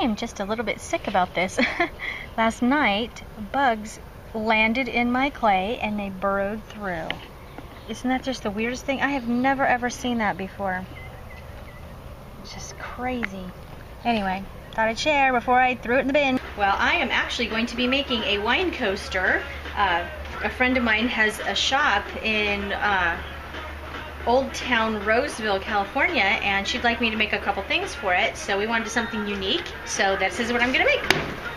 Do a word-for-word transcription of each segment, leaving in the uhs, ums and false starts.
am just a little bit sick about this. Last night, bugs landed in my clay and they burrowed through. Isn't that just the weirdest thing? I have never ever seen that before. It's just crazy. Anyway, thought I'd share before I threw it in the bin. Well, I am actually going to be making a wine coaster. Uh, a friend of mine has a shop in uh, Old Town Roseville, California, and she'd like me to make a couple things for it, so we wanted something unique, so this is what I'm gonna make.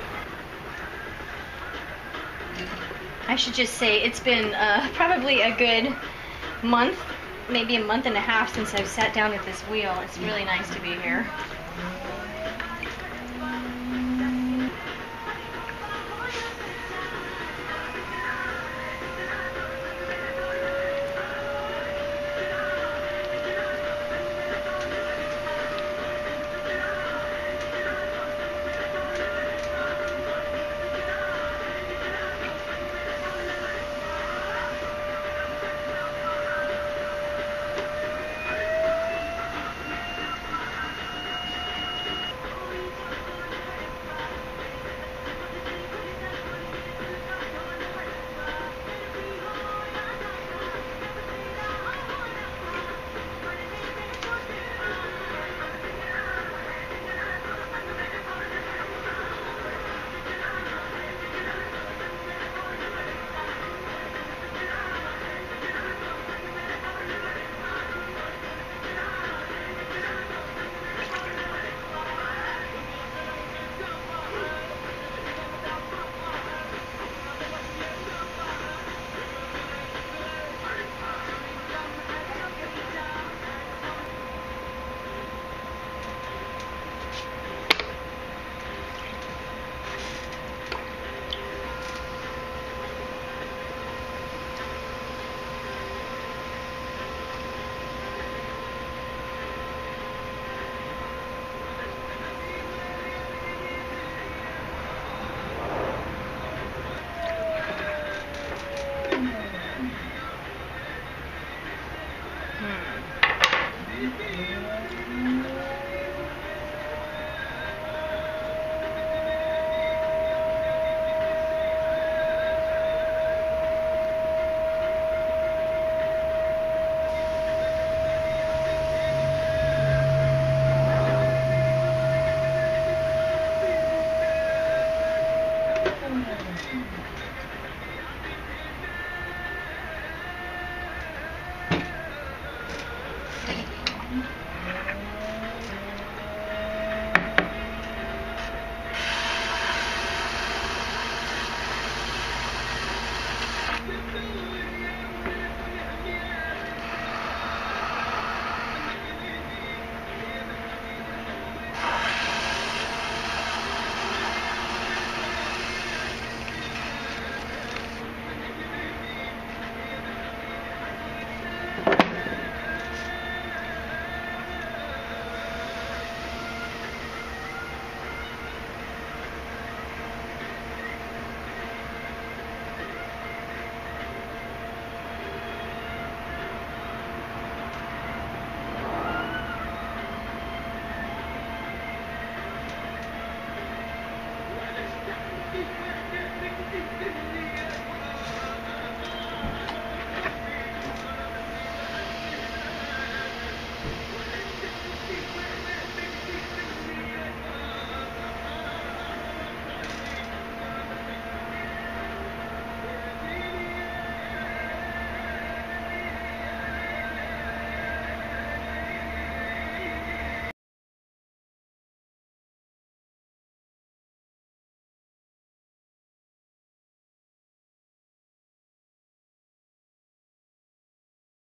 I should just say it's been uh, probably a good month, maybe a month and a half since I've sat down at this wheel. It's really nice to be here.